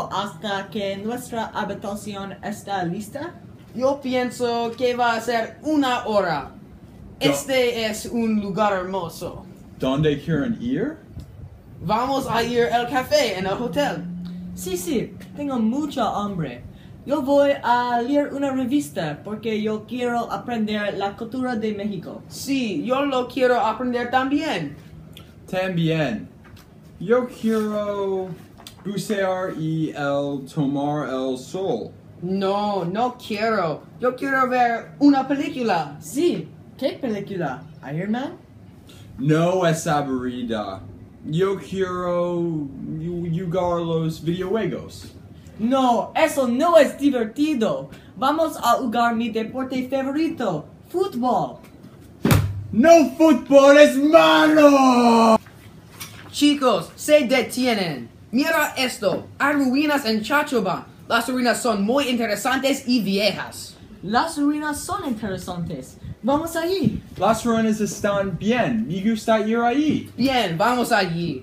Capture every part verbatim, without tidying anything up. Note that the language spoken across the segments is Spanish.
hasta que nuestra habitación está lista? Yo pienso que va a ser una hora. Este es un lugar hermoso. ¿Dónde quieren ir? Vamos a ir al café en el hotel. Sí, sí, tengo mucha hambre. Yo voy a leer una revista porque yo quiero aprender la cultura de México. Sí, yo lo quiero aprender también. También. Yo quiero bucear y el tomar el sol. No, no quiero. Yo quiero ver una película. Sí, ¿qué película? ¿Iron Man? No es aburrida. Yo quiero jugar los videojuegos. No, eso no es divertido. Vamos a jugar mi deporte favorito, fútbol. No fútbol es malo. Chicos, se detienen. Mira esto. Hay ruinas en Chachoba. Las ruinas son muy interesantes y viejas. Las ruinas son interesantes. Vamos allí. Las ruinas están bien. Me gusta ir ahí. Bien, vamos allí.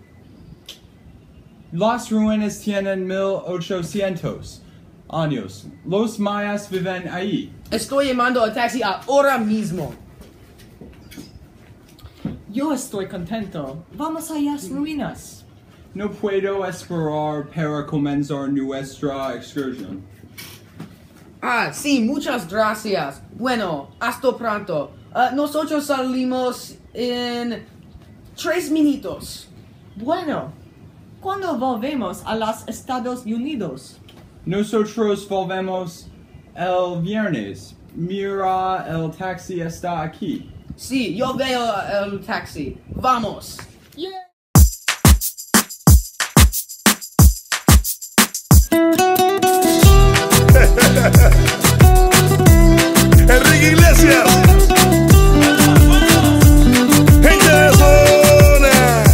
Las ruinas tienen mil ochocientos años. Los mayas viven ahí. Estoy llamando al taxi ahora mismo. Yo estoy contento. Vamos a las ruinas. No puedo esperar para comenzar nuestra excursión. Ah, sí, muchas gracias. Bueno, hasta pronto. Uh, nosotros salimos en tres minutos. Bueno, ¿cuándo volvemos a los Estados Unidos? Nosotros volvemos el viernes. Mira, el taxi está aquí. Sí, yo veo el taxi. Vamos. Yeah. Enrique Iglesias, gente de zona.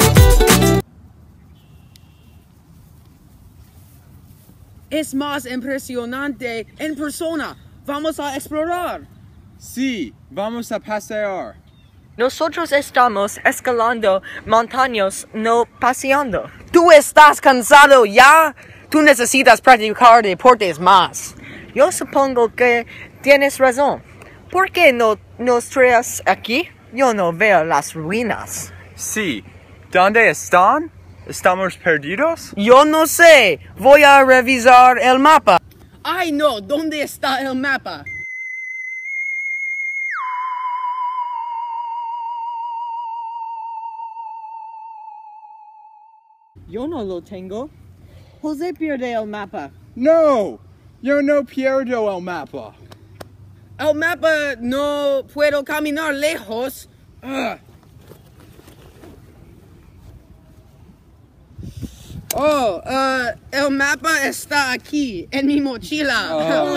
Es más impresionante en persona. Vamos a explorar. Sí, vamos a pasear. Nosotros estamos escalando montañas, no paseando. ¿Tú estás cansado ya? Tú necesitas practicar deportes más. Yo supongo que tienes razón. ¿Por qué no nos traes aquí? Yo no veo las ruinas. Sí, ¿dónde están? ¿Estamos perdidos? Yo no sé. Voy a revisar el mapa. Ay, no. ¿Dónde está el mapa? Yo no lo tengo. José pierde el mapa. No, yo no pierdo el mapa. El mapa no puedo caminar lejos. Ugh. Oh, uh, el mapa está aquí, en mi mochila.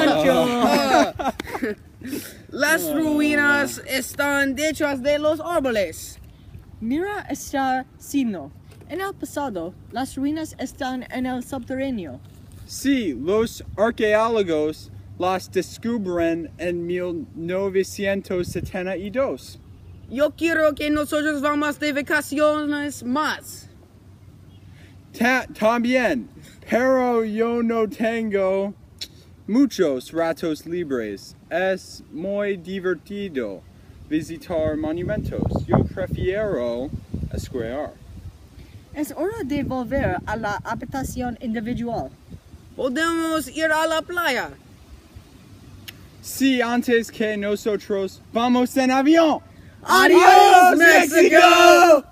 Uh, las ruinas están detrás de los árboles. Mira este signo. En el pasado, las ruinas están en el subterráneo. Sí, los arqueólogos las descubren en mil novecientos setenta y dos. Yo quiero que nosotros vamos de vacaciones más. Ta también, pero yo no tengo muchos ratos libres. Es muy divertido visitar monumentos. Yo prefiero esquiar. Es hora de volver a la habitación individual. ¿Podemos ir a la playa? Sí, antes que nosotros vamos en avión. ¡Adiós, México!